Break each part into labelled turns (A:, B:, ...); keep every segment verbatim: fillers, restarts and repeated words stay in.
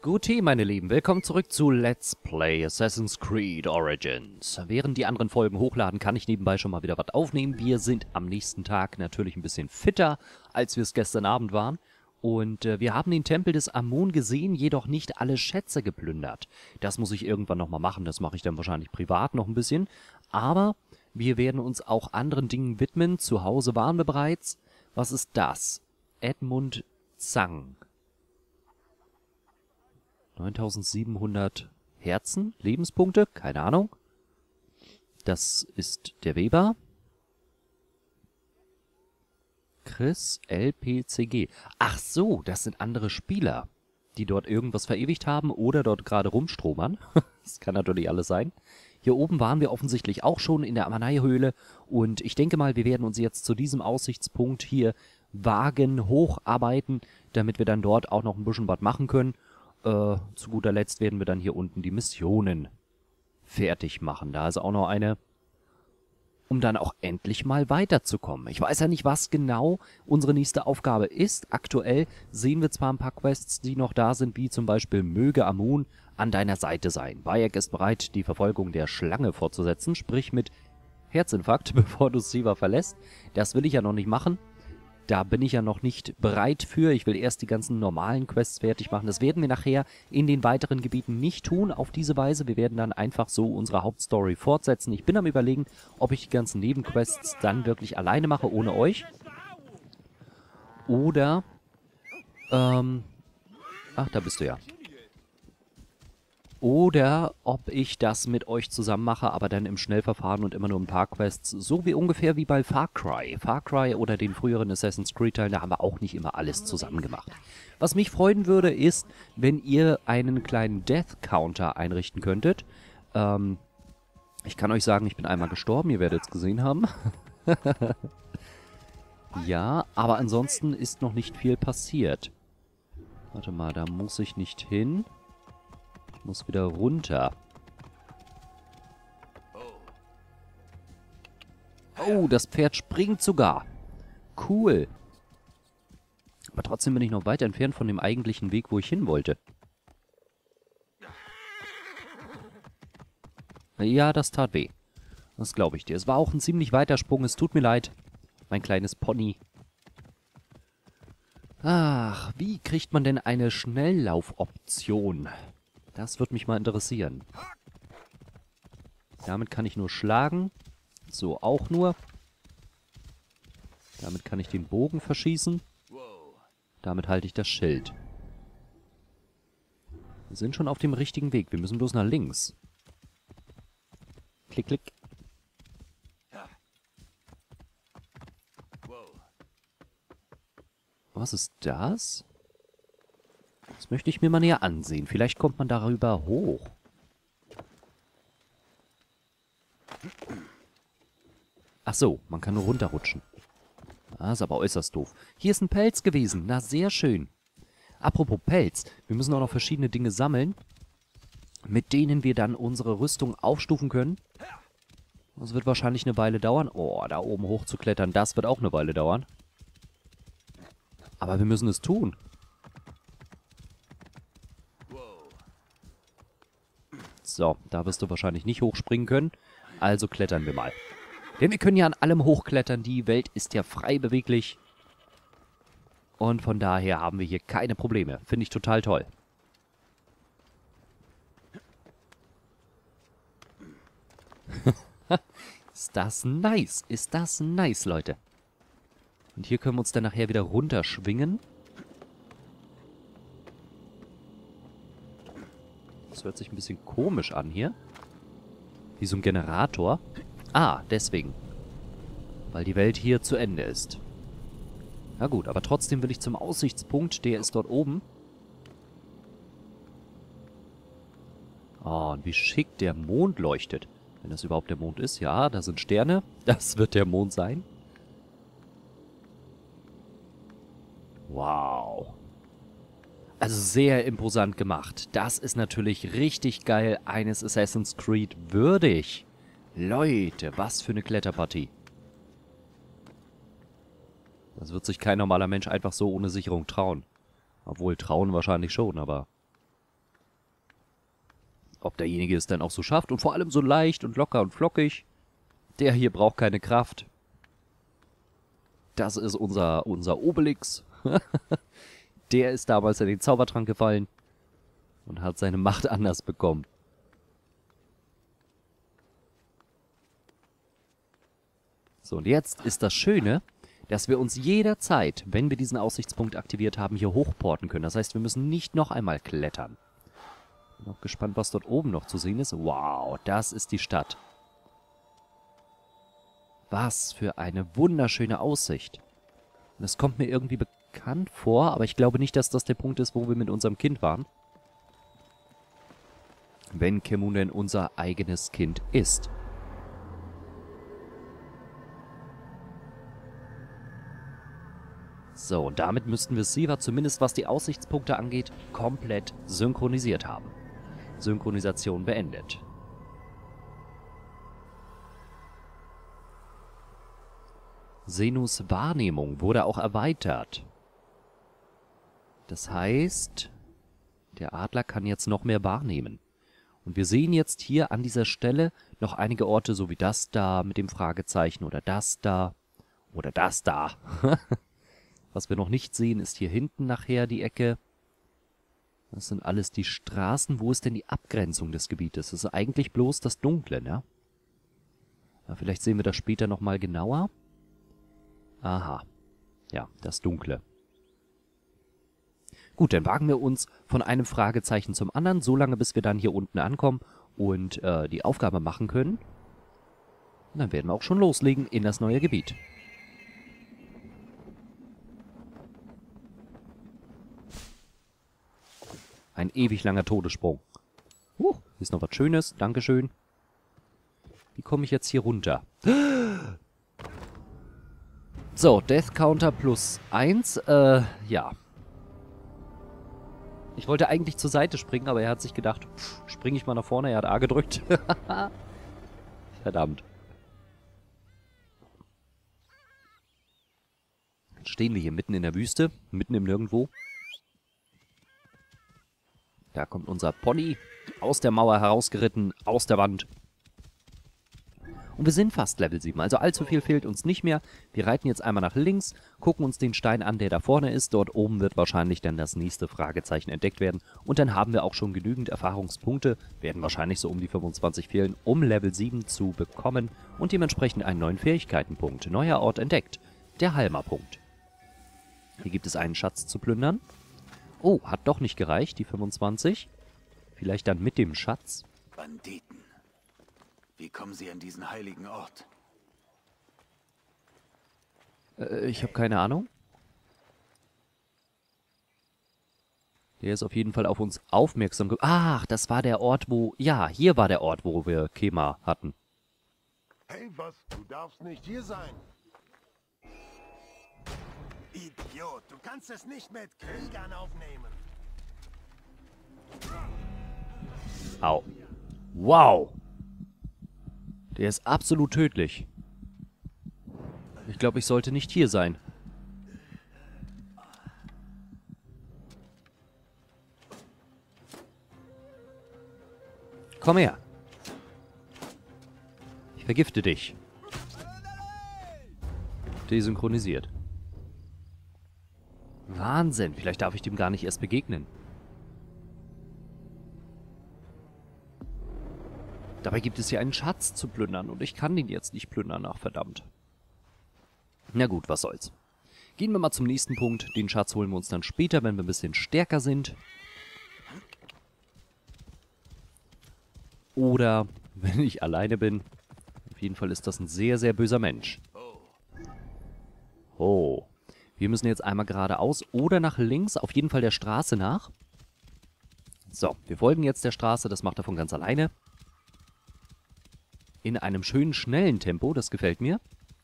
A: Gute, meine Lieben, willkommen zurück zu Let's Play Assassin's Creed Origins. Während die anderen Folgen hochladen, kann ich nebenbei schon mal wieder was aufnehmen. Wir sind am nächsten Tag natürlich ein bisschen fitter, als wir es gestern Abend waren. Und äh, wir haben den Tempel des Amun gesehen, jedoch nicht alle Schätze geplündert. Das muss ich irgendwann nochmal machen, das mache ich dann wahrscheinlich privat noch ein bisschen. Aber wir werden uns auch anderen Dingen widmen. Zu Hause waren wir bereits. Was ist das? Edmund Zhang. neuntausendsiebenhundert Herzen, Lebenspunkte, keine Ahnung. Das ist der Weber. Chris L P C G. Ach so, das sind andere Spieler, die dort irgendwas verewigt haben oder dort gerade rumstromern. Das kann natürlich alles sein. Hier oben waren wir offensichtlich auch schon in der Amanai-Höhle und ich denke mal, wir werden uns jetzt zu diesem Aussichtspunkt hier wagen, hocharbeiten, damit wir dann dort auch noch ein bisschen was machen können. Äh, zu guter Letzt werden wir dann hier unten die Missionen fertig machen. Da ist auch noch eine, um dann auch endlich mal weiterzukommen. Ich weiß ja nicht, was genau unsere nächste Aufgabe ist. Aktuell sehen wir zwar ein paar Quests, die noch da sind, wie zum Beispiel möge Amun an deiner Seite sein. Bayek ist bereit, die Verfolgung der Schlange fortzusetzen, sprich mit Herzinfarkt, bevor du Siva verlässt. Das will ich ja noch nicht machen. Da bin ich ja noch nicht bereit für. Ich will erst die ganzen normalen Quests fertig machen. Das werden wir nachher in den weiteren Gebieten nicht tun auf diese Weise. Wir werden dann einfach so unsere Hauptstory fortsetzen. Ich bin am Überlegen, ob ich die ganzen Nebenquests dann wirklich alleine mache, ohne euch. Oder, ähm, ach, da bist du ja. Oder ob ich das mit euch zusammen mache, aber dann im Schnellverfahren und immer nur ein paar Quests. So wie ungefähr wie bei Far Cry. Far Cry oder den früheren Assassin's Creed-Teilen, da haben wir auch nicht immer alles zusammen gemacht. Was mich freuen würde, ist, wenn ihr einen kleinen Death-Counter einrichten könntet. Ähm, ich kann euch sagen, ich bin einmal gestorben, ihr werdet es gesehen haben. Ja, aber ansonsten ist noch nicht viel passiert. Warte mal, da muss ich nicht hin. Ich muss wieder runter. Oh, das Pferd springt sogar. Cool. Aber trotzdem bin ich noch weit entfernt von dem eigentlichen Weg, wo ich hin wollte. Ja, das tat weh. Das glaube ich dir. Es war auch ein ziemlich weiter Sprung. Es tut mir leid, mein kleines Pony. Ach, wie kriegt man denn eine Schnelllaufoption? Das würde mich mal interessieren. Damit kann ich nur schlagen. So auch nur. Damit kann ich den Bogen verschießen. Damit halte ich das Schild. Wir sind schon auf dem richtigen Weg. Wir müssen bloß nach links. Klick, klick. Was ist das? Das möchte ich mir mal näher ansehen. Vielleicht kommt man darüber hoch. Ach so, man kann nur runterrutschen. Das ist aber äußerst doof. Hier ist ein Pelz gewesen. Na, sehr schön. Apropos Pelz. Wir müssen auch noch verschiedene Dinge sammeln, mit denen wir dann unsere Rüstung aufstufen können. Das wird wahrscheinlich eine Weile dauern. Oh, da oben hochzuklettern, das wird auch eine Weile dauern. Aber wir müssen es tun. So, da wirst du wahrscheinlich nicht hochspringen können. Also klettern wir mal. Denn wir können ja an allem hochklettern. Die Welt ist ja frei beweglich. Und von daher haben wir hier keine Probleme. Finde ich total toll. Ist das nice? Ist das nice, Leute? Und hier können wir uns dann nachher wieder runterschwingen. Das hört sich ein bisschen komisch an hier. Wie so ein Generator. Ah, deswegen. Weil die Welt hier zu Ende ist. Na gut, aber trotzdem will ich zum Aussichtspunkt. Der ist dort oben. Oh, und wie schick der Mond leuchtet. Wenn das überhaupt der Mond ist. Ja, da sind Sterne. Das wird der Mond sein. Wow. Also sehr imposant gemacht. Das ist natürlich richtig geil eines Assassin's Creed würdig. Leute, was für eine Kletterpartie. Das wird sich kein normaler Mensch einfach so ohne Sicherung trauen. Obwohl, trauen wahrscheinlich schon, aber ob derjenige es dann auch so schafft. Und vor allem so leicht und locker und flockig. Der hier braucht keine Kraft. Das ist unser, unser Obelix. Der ist damals in den Zaubertrank gefallen und hat seine Macht anders bekommen. So, und jetzt ist das Schöne, dass wir uns jederzeit, wenn wir diesen Aussichtspunkt aktiviert haben, hier hochporten können. Das heißt, wir müssen nicht noch einmal klettern. Bin auch gespannt, was dort oben noch zu sehen ist. Wow, das ist die Stadt. Was für eine wunderschöne Aussicht. Das kommt mir irgendwie bekannt vor, aber ich glaube nicht, dass das der Punkt ist, wo wir mit unserem Kind waren. Wenn Kemun denn unser eigenes Kind ist. So, und damit müssten wir Siva, zumindest was die Aussichtspunkte angeht, komplett synchronisiert haben. Synchronisation beendet. Zenus Wahrnehmung wurde auch erweitert. Das heißt, der Adler kann jetzt noch mehr wahrnehmen. Und wir sehen jetzt hier an dieser Stelle noch einige Orte, so wie das da mit dem Fragezeichen oder das da oder das da. Was wir noch nicht sehen, ist hier hinten nachher die Ecke. Das sind alles die Straßen. Wo ist denn die Abgrenzung des Gebietes? Das ist eigentlich bloß das Dunkle, ne? Ja, vielleicht sehen wir das später nochmal genauer. Aha. Ja, das Dunkle. Gut, dann wagen wir uns von einem Fragezeichen zum anderen, so lange bis wir dann hier unten ankommen und äh, die Aufgabe machen können. Und dann werden wir auch schon loslegen in das neue Gebiet. Ein ewig langer Todessprung. Uh, hier ist noch was Schönes. Dankeschön. Wie komme ich jetzt hier runter? So, Death Counter plus eins. Äh, ja. Ich wollte eigentlich zur Seite springen, aber er hat sich gedacht, springe ich mal nach vorne. Er hat A gedrückt. Verdammt. Jetzt stehen wir hier mitten in der Wüste, mitten im Nirgendwo. Da kommt unser Pony aus der Mauer herausgeritten, aus der Wand. Und wir sind fast Level sieben, also allzu viel fehlt uns nicht mehr. Wir reiten jetzt einmal nach links, gucken uns den Stein an, der da vorne ist. Dort oben wird wahrscheinlich dann das nächste Fragezeichen entdeckt werden. Und dann haben wir auch schon genügend Erfahrungspunkte, werden wahrscheinlich so um die fünfundzwanzig fehlen, um Level sieben zu bekommen. Und dementsprechend einen neuen Fähigkeitenpunkt. Neuer Ort entdeckt, der Halma-Punkt. Hier gibt es einen Schatz zu plündern. Oh, hat doch nicht gereicht, die fünfundzwanzig. Vielleicht dann mit dem Schatz.
B: Banditen. Wie kommen sie an diesen heiligen Ort?
A: Äh, ich habe keine Ahnung. Der ist auf jeden Fall auf uns aufmerksam geworden. Ach, das war der Ort, wo... Ja, hier war der Ort, wo wir Kema hatten.
C: Hey, was? Du darfst nicht hier sein. Idiot, du kannst es nicht mit Kriegern aufnehmen.
A: Au. Wow. Der ist absolut tödlich. Ich glaube, ich sollte nicht hier sein. Komm her. Ich vergifte dich. Desynchronisiert. Wahnsinn. Vielleicht darf ich dem gar nicht erst begegnen. Dabei gibt es hier einen Schatz zu plündern und ich kann den jetzt nicht plündern. Ach, verdammt. Na gut, was soll's. Gehen wir mal zum nächsten Punkt. Den Schatz holen wir uns dann später, wenn wir ein bisschen stärker sind. Oder wenn ich alleine bin. Auf jeden Fall ist das ein sehr, sehr böser Mensch. Oh. Wir müssen jetzt einmal geradeaus oder nach links, auf jeden Fall der Straße nach. So, wir folgen jetzt der Straße, das macht er von ganz alleine. In einem schönen, schnellen Tempo, das gefällt mir.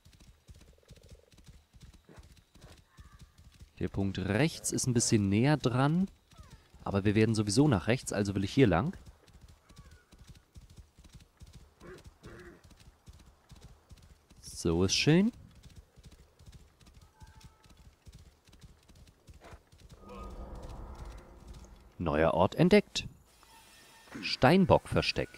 A: Der Punkt rechts ist ein bisschen näher dran. Aber wir werden sowieso nach rechts, also will ich hier lang. So ist schön. Neuer Ort entdeckt. Steinbockversteck.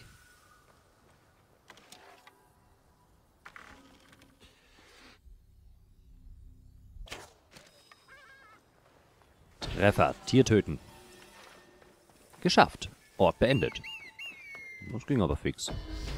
A: Treffer. Tier töten. Geschafft. Ort beendet. Das ging aber fix.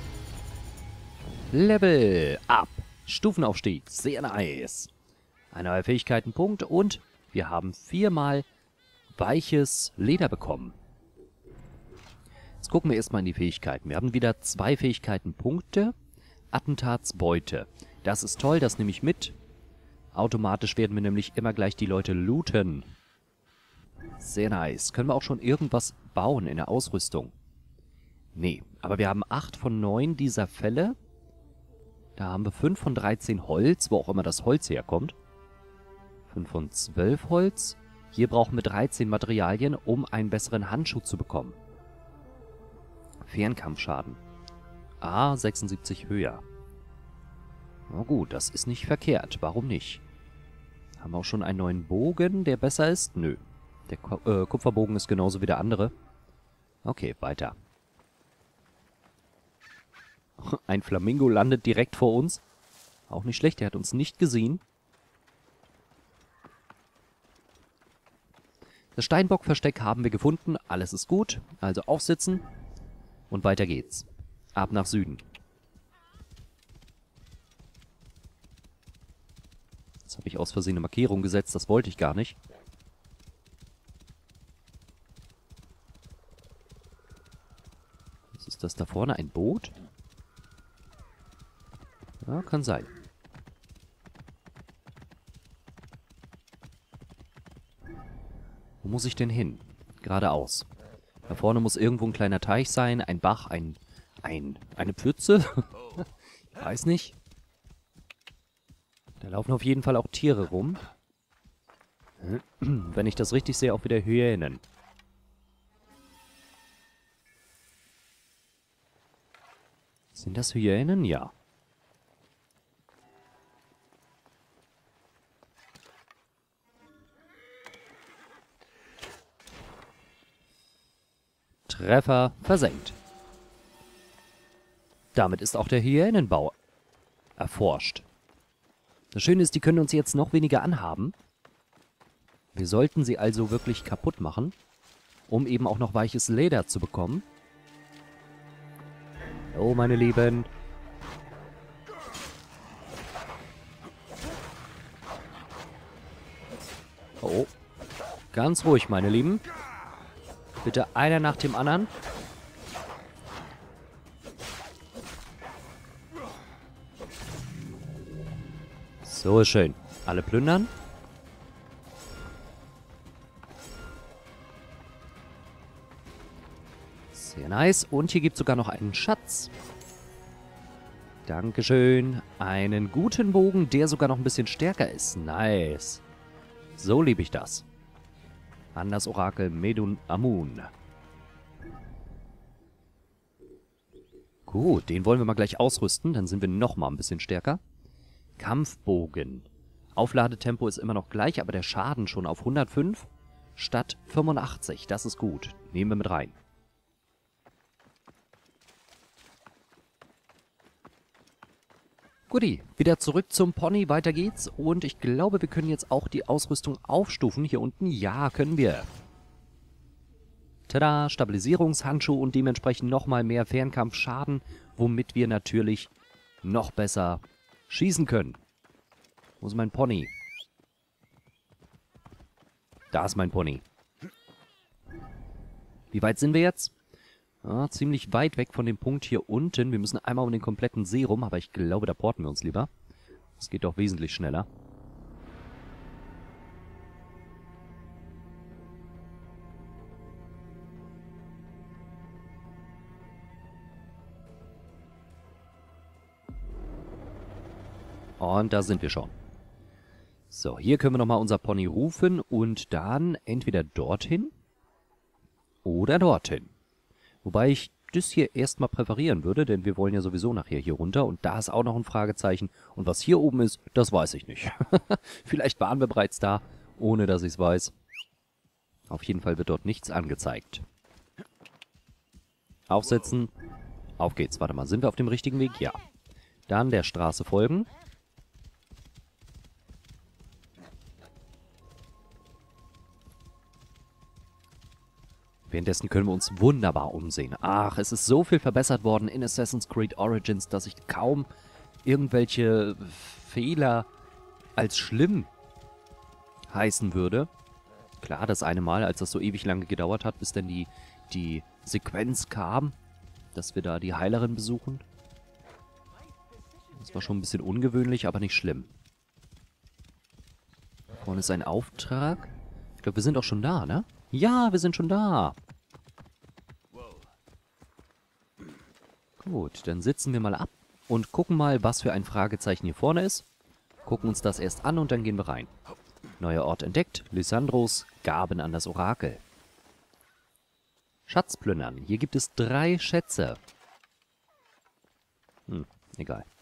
A: Level up. Stufenaufstieg. Sehr nice. Ein neuer Fähigkeitenpunkt und wir haben viermal weiches Leder bekommen. Jetzt gucken wir erstmal in die Fähigkeiten. Wir haben wieder zwei Fähigkeitenpunkte. Attentatsbeute. Das ist toll, das nehme ich mit. Automatisch werden wir nämlich immer gleich die Leute looten. Sehr nice. Können wir auch schon irgendwas bauen in der Ausrüstung? Nee, aber wir haben acht von neun dieser Fälle. Da haben wir fünf von dreizehn Holz, wo auch immer das Holz herkommt. fünf von zwölf Holz. Hier brauchen wir dreizehn Materialien, um einen besseren Handschuh zu bekommen. Fernkampfschaden. Ah, sechsundsiebzig höher. Na gut, das ist nicht verkehrt. Warum nicht? Haben wir auch schon einen neuen Bogen, der besser ist? Nö. Der Ko äh, Kupferbogen ist genauso wie der andere. Okay, weiter. Ein Flamingo landet direkt vor uns. Auch nicht schlecht, der hat uns nicht gesehen. Das Steinbockversteck haben wir gefunden. Alles ist gut. Also aufsitzen. Und weiter geht's. Ab nach Süden. Jetzt habe ich aus Versehen eine Markierung gesetzt. Das wollte ich gar nicht. Was ist das da vorne? Ein Boot? Ja, kann sein. Wo muss ich denn hin? Geradeaus. Da vorne muss irgendwo ein kleiner Teich sein, ein Bach, ein... ein... eine Pfütze? Ich weiß nicht. Da laufen auf jeden Fall auch Tiere rum. Wenn ich das richtig sehe, auch wieder Hyänen. Sind das Hyänen? Ja. Treffer versenkt. Damit ist auch der Hyänenbau erforscht. Das Schöne ist, die können uns jetzt noch weniger anhaben. Wir sollten sie also wirklich kaputt machen, um eben auch noch weiches Leder zu bekommen. Oh, meine Lieben. Oh. Ganz ruhig, meine Lieben. Bitte einer nach dem anderen. So ist schön. Alle plündern. Sehr nice. Und hier gibt es sogar noch einen Schatz. Dankeschön. Einen guten Bogen, der sogar noch ein bisschen stärker ist. Nice. So liebe ich das. An das Orakel Medun Amun. Gut, den wollen wir mal gleich ausrüsten. Dann sind wir noch mal ein bisschen stärker. Kampfbogen. Aufladetempo ist immer noch gleich, aber der Schaden schon auf hundertfünf statt fünfundachtzig. Das ist gut. Nehmen wir mit rein. Guti, wieder zurück zum Pony, weiter geht's. Und ich glaube, wir können jetzt auch die Ausrüstung aufstufen. Hier unten, ja, können wir. Tada, Stabilisierungshandschuh und dementsprechend nochmal mehr Fernkampfschaden, womit wir natürlich noch besser schießen können. Wo ist mein Pony? Da ist mein Pony. Wie weit sind wir jetzt? Ja, ziemlich weit weg von dem Punkt hier unten. Wir müssen einmal um den kompletten See rum, aber ich glaube, da porten wir uns lieber. Das geht doch wesentlich schneller. Und da sind wir schon. So, hier können wir nochmal unser Pony rufen und dann entweder dorthin oder dorthin. Wobei ich das hier erstmal präferieren würde, denn wir wollen ja sowieso nachher hier runter. Und da ist auch noch ein Fragezeichen. Und was hier oben ist, das weiß ich nicht. Vielleicht waren wir bereits da, ohne dass ich es weiß. Auf jeden Fall wird dort nichts angezeigt. Aufsetzen. Auf geht's. Warte mal, sind wir auf dem richtigen Weg? Ja. Dann der Straße folgen. Währenddessen können wir uns wunderbar umsehen. Ach, es ist so viel verbessert worden in Assassin's Creed Origins, dass ich kaum irgendwelche Fehler als schlimm heißen würde. Klar, das eine Mal, als das so ewig lange gedauert hat, bis dann die, die Sequenz kam, dass wir da die Heilerin besuchen. Das war schon ein bisschen ungewöhnlich, aber nicht schlimm. Vorne ist ein Auftrag. Ich glaube, wir sind auch schon da, ne? Ja, wir sind schon da. Gut, dann sitzen wir mal ab und gucken mal, was für ein Fragezeichen hier vorne ist. Gucken uns das erst an und dann gehen wir rein. Neuer Ort entdeckt. Lysandros Gaben an das Orakel. Schatz plündern. Hier gibt es drei Schätze. Hm, egal.